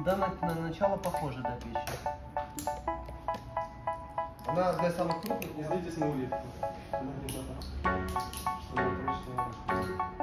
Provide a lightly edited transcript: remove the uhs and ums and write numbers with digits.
Да, на начало похоже, да, печь. Она для самых крупных. Не злитесь на улитку. Она не